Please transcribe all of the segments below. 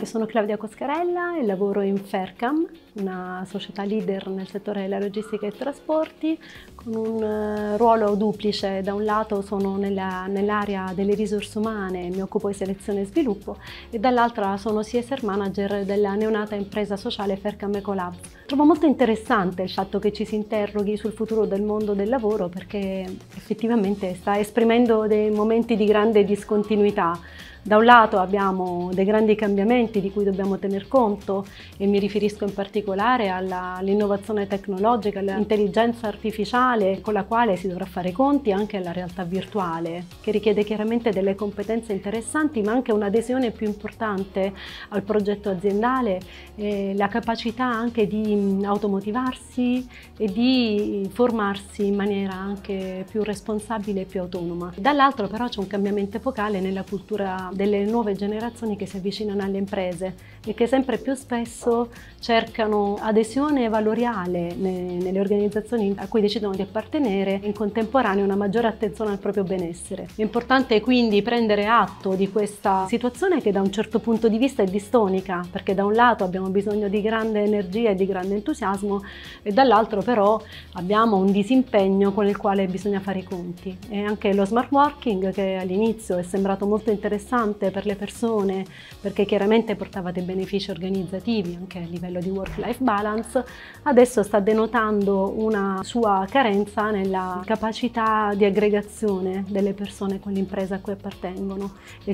sono Claudia Coscarella e lavoro in Faircam, una società leader nel settore della logistica e trasporti, con un ruolo duplice. Da un lato sono nell'area delle risorse umane, mi occupo di selezione e sviluppo, e dall'altra sono CSR Manager della neonata impresa sociale Faircam Ecolabs. Trovo molto interessante il fatto che ci si interroghi sul futuro del mondo del lavoro, perché effettivamente sta esprimendo dei momenti di grande discontinuità. Da un lato abbiamo dei grandi cambiamenti di cui dobbiamo tener conto, e mi riferisco in particolare all'innovazione tecnologica, all'intelligenza artificiale con la quale si dovrà fare i conti, anche alla realtà virtuale, che richiede chiaramente delle competenze interessanti, ma anche un'adesione più importante al progetto aziendale, la capacità anche di automotivarsi e di formarsi in maniera anche più responsabile e più autonoma. Dall'altro però c'è un cambiamento epocale nella cultura delle nuove generazioni che si avvicinano alle imprese e che sempre più spesso cercano adesione valoriale nelle organizzazioni a cui decidono di appartenere, e in contemporanea una maggiore attenzione al proprio benessere. È importante quindi prendere atto di questa situazione, che da un certo punto di vista è distonica, perché da un lato abbiamo bisogno di grande energia e di grande entusiasmo, e dall'altro però abbiamo un disimpegno con il quale bisogna fare i conti. E anche lo smart working, che all'inizio è sembrato molto interessante per le persone, perché chiaramente portava dei benefici organizzativi anche a livello di work-life balance, adesso sta denotando una sua carenza nella capacità di aggregazione delle persone con l'impresa a cui appartengono. Il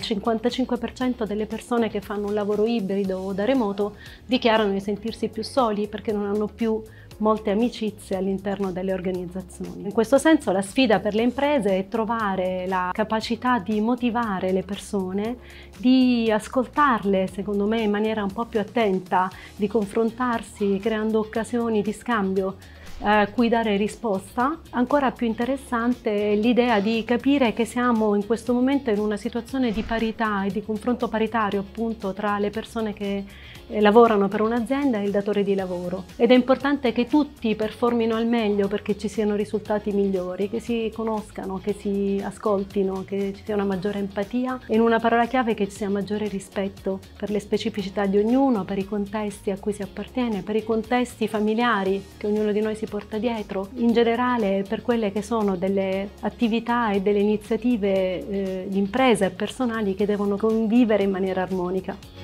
55% delle persone che fanno un lavoro ibrido o da remoto dichiarano di sentirsi più soli, perché non hanno più molte amicizie all'interno delle organizzazioni. In questo senso la sfida per le imprese è trovare la capacità di motivare le persone, di ascoltarle, secondo me, in maniera un po' più attenta, di confrontarsi creando occasioni di scambio a cui dare risposta. Ancora più interessante è l'idea di capire che siamo in questo momento in una situazione di parità e di confronto paritario, appunto, tra le persone che lavorano per un'azienda e il datore di lavoro, ed è importante che tutti performino al meglio perché ci siano risultati migliori, che si conoscano, che si ascoltino, che ci sia una maggiore empatia e, in una parola chiave, che ci sia maggiore rispetto per le specificità di ognuno, per i contesti a cui si appartiene, per i contesti familiari che ognuno di noi si porta dietro, in generale per quelle che sono delle attività e delle iniziative di impresa e personali che devono convivere in maniera armonica.